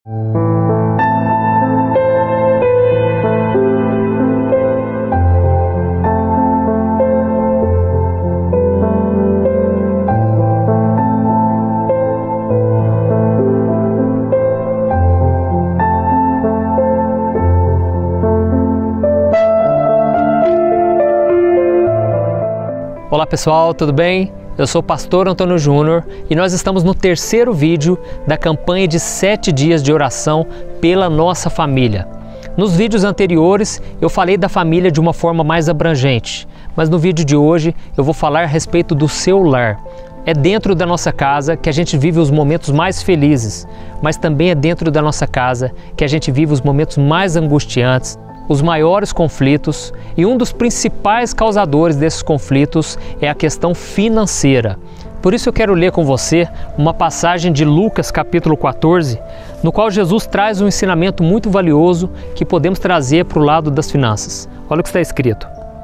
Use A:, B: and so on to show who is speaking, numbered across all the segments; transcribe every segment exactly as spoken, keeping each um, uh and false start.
A: Olá pessoal, tudo bem? Eu sou o pastor Antônio Júnior e nós estamos no terceiro vídeo da campanha de sete dias de oração pela nossa família. Nos vídeos anteriores eu falei da família de uma forma mais abrangente, mas no vídeo de hoje eu vou falar a respeito do seu lar. É dentro da nossa casa que a gente vive os momentos mais felizes, mas também é dentro da nossa casa que a gente vive os momentos mais angustiantes, os maiores conflitos, e um dos principais causadores desses conflitos é a questão financeira. Por isso eu quero ler com você uma passagem de Lucas capítulo quatorze, no qual Jesus traz um ensinamento muito valioso que podemos trazer para o lado das finanças. Olha o que está escrito.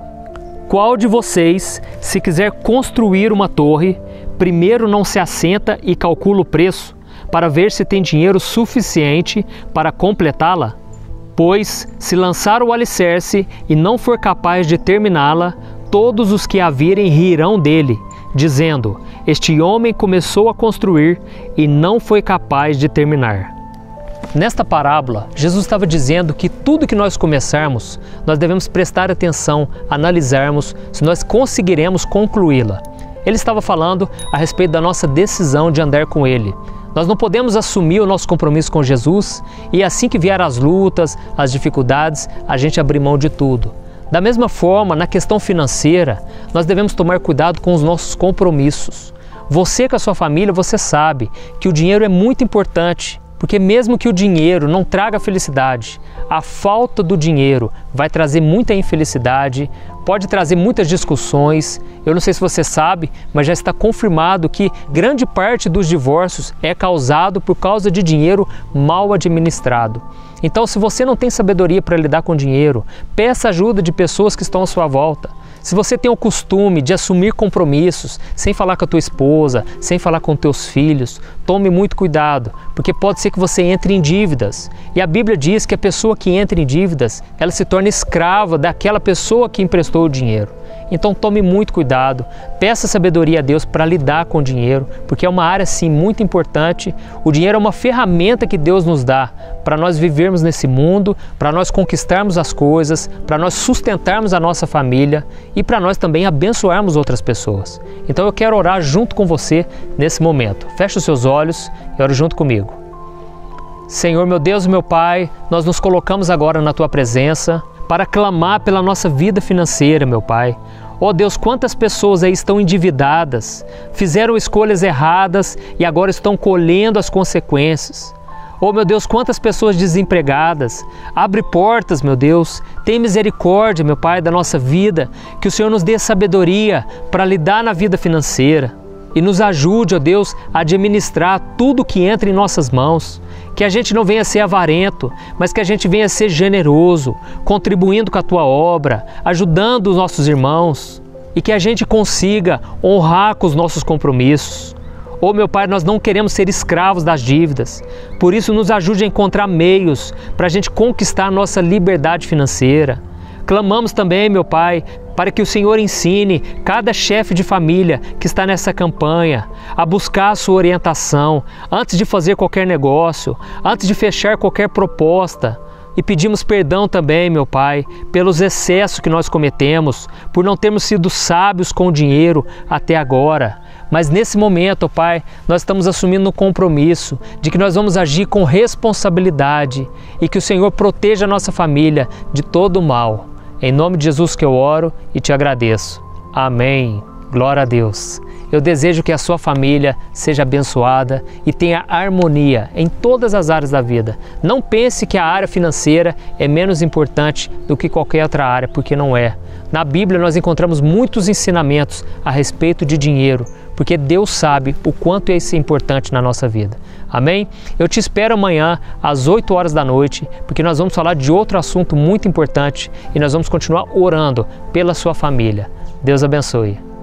A: Qual de vocês, se quiser construir uma torre, primeiro não se assenta e calcula o preço, para ver se tem dinheiro suficiente para completá-la? Pois, se lançar o alicerce e não for capaz de terminá-la, todos os que a virem rirão dele, dizendo: este homem começou a construir e não foi capaz de terminar. Nesta parábola, Jesus estava dizendo que tudo que nós começarmos, nós devemos prestar atenção, analisarmos se nós conseguiremos concluí-la. Ele estava falando a respeito da nossa decisão de andar com Ele. Nós não podemos assumir o nosso compromisso com Jesus e assim que vier as lutas, as dificuldades, a gente abrir mão de tudo. Da mesma forma, na questão financeira, nós devemos tomar cuidado com os nossos compromissos. Você com a sua família, você sabe que o dinheiro é muito importante, porque mesmo que o dinheiro não traga felicidade, a falta do dinheiro vai trazer muita infelicidade, pode trazer muitas discussões. Eu não sei se você sabe, mas já está confirmado que grande parte dos divórcios é causado por causa de dinheiro mal administrado. Então, se você não tem sabedoria para lidar com dinheiro, peça ajuda de pessoas que estão à sua volta. Se você tem o costume de assumir compromissos sem falar com a tua esposa, sem falar com teus filhos, tome muito cuidado, porque pode ser que você entre em dívidas. E a Bíblia diz que a pessoa que entra em dívidas, ela se torna escrava daquela pessoa que emprestou o dinheiro. Então tome muito cuidado, peça sabedoria a Deus para lidar com o dinheiro, porque é uma área sim muito importante. O dinheiro é uma ferramenta que Deus nos dá para nós vivermos nesse mundo, para nós conquistarmos as coisas, para nós sustentarmos a nossa família e para nós também abençoarmos outras pessoas. Então eu quero orar junto com você nesse momento. Feche os seus olhos e ore junto comigo. Senhor, meu Deus e meu Pai, nós nos colocamos agora na Tua presença para clamar pela nossa vida financeira, meu Pai. Ó Deus, quantas pessoas aí estão endividadas, fizeram escolhas erradas e agora estão colhendo as consequências. Oh meu Deus, quantas pessoas desempregadas. Abre portas, meu Deus. Tem misericórdia, meu Pai, da nossa vida. Que o Senhor nos dê sabedoria para lidar na vida financeira. E nos ajude, ó Deus, a administrar tudo que entra em nossas mãos. Que a gente não venha ser avarento, mas que a gente venha ser generoso, contribuindo com a Tua obra, ajudando os nossos irmãos. E que a gente consiga honrar com os nossos compromissos. Oh meu Pai, nós não queremos ser escravos das dívidas, por isso nos ajude a encontrar meios para a gente conquistar a nossa liberdade financeira. Clamamos também, meu Pai, para que o Senhor ensine cada chefe de família que está nessa campanha a buscar a sua orientação antes de fazer qualquer negócio, antes de fechar qualquer proposta. E pedimos perdão também, meu Pai, pelos excessos que nós cometemos, por não termos sido sábios com o dinheiro até agora. Mas nesse momento, Pai, nós estamos assumindo um compromisso de que nós vamos agir com responsabilidade e que o Senhor proteja a nossa família de todo o mal. Em nome de Jesus que eu oro e te agradeço. Amém. Glória a Deus. Eu desejo que a sua família seja abençoada e tenha harmonia em todas as áreas da vida. Não pense que a área financeira é menos importante do que qualquer outra área, porque não é. Na Bíblia nós encontramos muitos ensinamentos a respeito de dinheiro, porque Deus sabe o quanto isso é importante na nossa vida. Amém? Eu te espero amanhã às oito horas da noite, porque nós vamos falar de outro assunto muito importante e nós vamos continuar orando pela sua família. Deus abençoe.